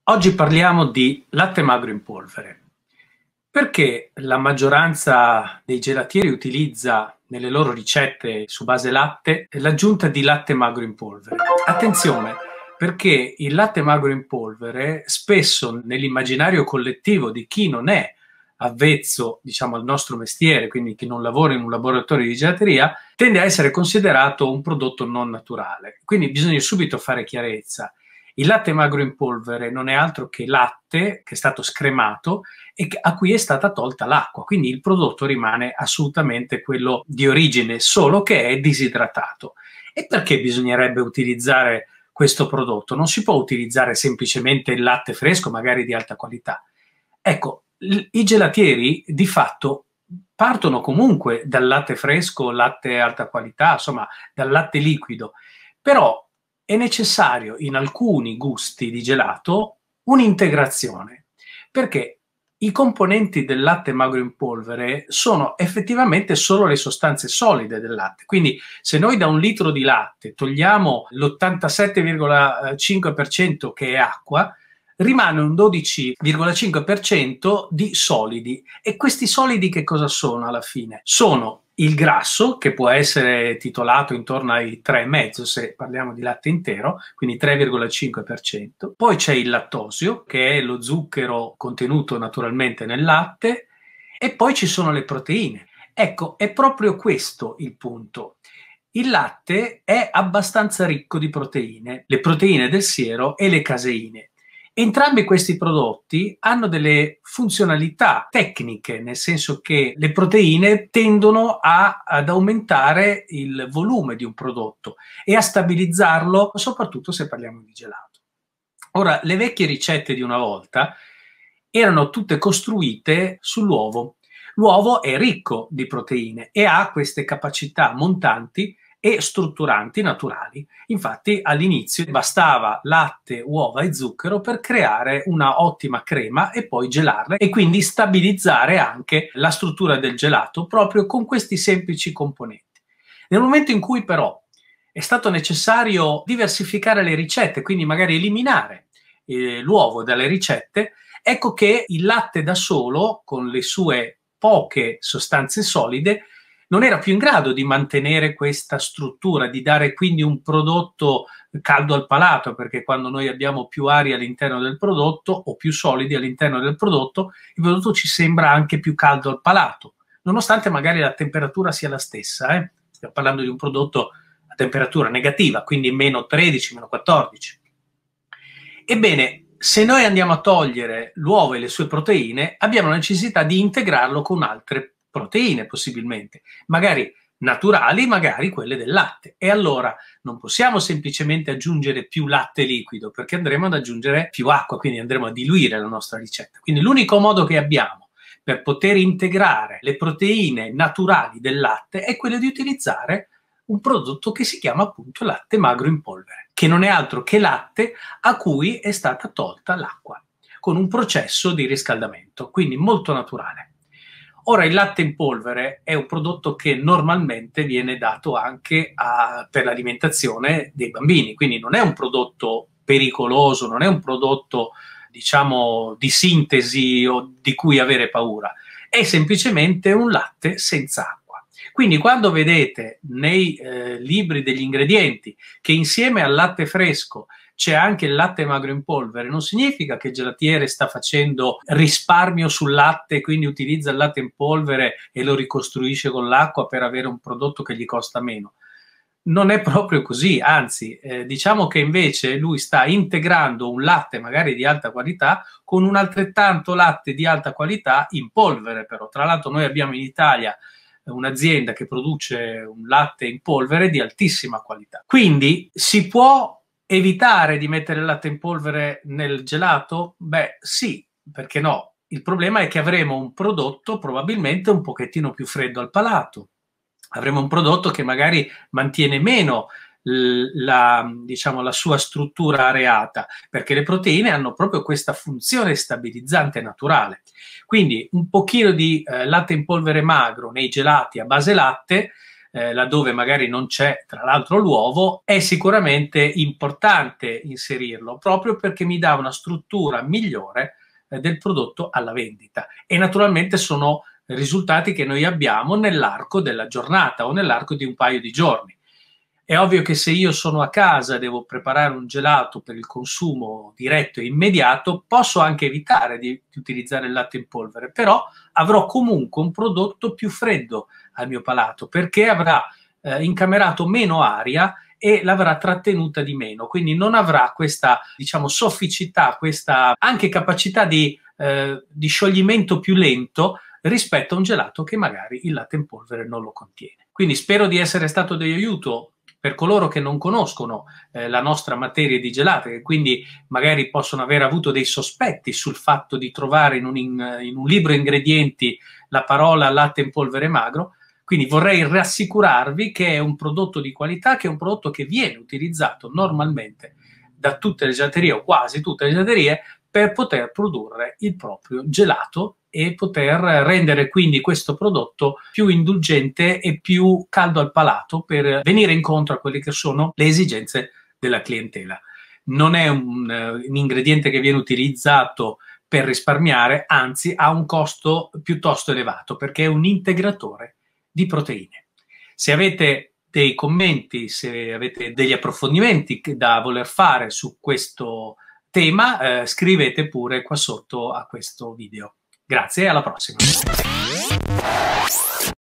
Oggi parliamo di latte magro in polvere. Perché la maggioranza dei gelatieri utilizza nelle loro ricette su base latte l'aggiunta di latte magro in polvere? Attenzione, perché il latte magro in polvere spesso nell'immaginario collettivo di chi non è avvezzo, diciamo, al nostro mestiere, quindi chi non lavora in un laboratorio di gelateria, tende a essere considerato un prodotto non naturale. Quindi bisogna subito fare chiarezza. Il latte magro in polvere non è altro che latte che è stato scremato e a cui è stata tolta l'acqua, quindi il prodotto rimane assolutamente quello di origine, solo che è disidratato. E perché bisognerebbe utilizzare questo prodotto? Non si può utilizzare semplicemente il latte fresco, magari di alta qualità. Ecco, i gelatieri di fatto partono comunque dal latte fresco, latte alta qualità, insomma, dal latte liquido, però è necessario in alcuni gusti di gelato un'integrazione, perché i componenti del latte magro in polvere sono effettivamente solo le sostanze solide del latte. Quindi se noi da un litro di latte togliamo l'87,5% che è acqua, rimane un 12,5% di solidi. E questi solidi che cosa sono alla fine? Sono il grasso, che può essere titolato intorno ai 3,5 se parliamo di latte intero, quindi 3,5%. Poi c'è il lattosio, che è lo zucchero contenuto naturalmente nel latte, e poi ci sono le proteine. Ecco, è proprio questo il punto. Il latte è abbastanza ricco di proteine, le proteine del siero e le caseine. Entrambi questi prodotti hanno delle funzionalità tecniche, nel senso che le proteine tendono ad aumentare il volume di un prodotto e a stabilizzarlo, soprattutto se parliamo di gelato. Ora, le vecchie ricette di una volta erano tutte costruite sull'uovo. L'uovo è ricco di proteine e ha queste capacità montanti e strutturanti naturali. Infatti all'inizio bastava latte, uova e zucchero per creare una ottima crema e poi gelarla e quindi stabilizzare anche la struttura del gelato proprio con questi semplici componenti. Nel momento in cui però è stato necessario diversificare le ricette, quindi magari eliminare l'uovo dalle ricette, ecco che il latte da solo, con le sue poche sostanze solide, non era più in grado di mantenere questa struttura, di dare quindi un prodotto caldo al palato, perché quando noi abbiamo più aria all'interno del prodotto o più solidi all'interno del prodotto, il prodotto ci sembra anche più caldo al palato, nonostante magari la temperatura sia la stessa. Stiamo parlando di un prodotto a temperatura negativa, quindi meno 13, meno 14. Ebbene, se noi andiamo a togliere l'uovo e le sue proteine, abbiamo la necessità di integrarlo con altre proteine possibilmente, magari naturali, magari quelle del latte. E allora non possiamo semplicemente aggiungere più latte liquido, perché andremo ad aggiungere più acqua, quindi andremo a diluire la nostra ricetta. Quindi l'unico modo che abbiamo per poter integrare le proteine naturali del latte è quello di utilizzare un prodotto che si chiama appunto latte magro in polvere, che non è altro che latte a cui è stata tolta l'acqua, con un processo di riscaldamento, quindi molto naturale. Ora, il latte in polvere è un prodotto che normalmente viene dato anche per l'alimentazione dei bambini, quindi non è un prodotto pericoloso, non è un prodotto, diciamo, di sintesi o di cui avere paura, è semplicemente un latte senza acqua. Quindi quando vedete nei libri degli ingredienti che insieme al latte fresco c'è anche il latte magro in polvere, non significa che il gelatiere sta facendo risparmio sul latte, quindi utilizza il latte in polvere e lo ricostruisce con l'acqua per avere un prodotto che gli costa meno. Non è proprio così, anzi, diciamo che invece lui sta integrando un latte magari di alta qualità con un altrettanto latte di alta qualità in polvere, però. Tra l'altro noi abbiamo in Italia un'azienda che produce un latte in polvere di altissima qualità. Quindi si può evitare di mettere il latte in polvere nel gelato? Beh, sì, perché no? Il problema è che avremo un prodotto probabilmente un pochettino più freddo al palato. Avremo un prodotto che magari mantiene meno diciamo, la sua struttura areata, perché le proteine hanno proprio questa funzione stabilizzante naturale. Quindi un pochino di latte in polvere magro nei gelati a base latte laddove magari non c'è tra l'altro l'uovo, è sicuramente importante inserirlo, proprio perché mi dà una struttura migliore del prodotto alla vendita. E naturalmente sono risultati che noi abbiamo nell'arco della giornata o nell'arco di un paio di giorni. È ovvio che se io sono a casa e devo preparare un gelato per il consumo diretto e immediato, posso anche evitare di utilizzare il latte in polvere, però avrò comunque un prodotto più freddo al mio palato, perché avrà incamerato meno aria e l'avrà trattenuta di meno, quindi non avrà questa, diciamo, sofficità, questa anche capacità di scioglimento più lento rispetto a un gelato che magari il latte in polvere non lo contiene. Quindi spero di essere stato di aiuto per coloro che non conoscono la nostra materia di gelati, e quindi magari possono aver avuto dei sospetti sul fatto di trovare in un libro ingredienti la parola latte in polvere magro. Quindi vorrei rassicurarvi che è un prodotto di qualità, che è un prodotto che viene utilizzato normalmente da tutte le gelaterie o quasi tutte le gelaterie per poter produrre il proprio gelato e poter rendere quindi questo prodotto più indulgente e più caldo al palato per venire incontro a quelle che sono le esigenze della clientela. Non è un ingrediente che viene utilizzato per risparmiare, anzi ha un costo piuttosto elevato perché è un integratore di proteine. Se avete dei commenti, se avete degli approfondimenti da voler fare su questo tema, scrivete pure qua sotto a questo video. Grazie e alla prossima.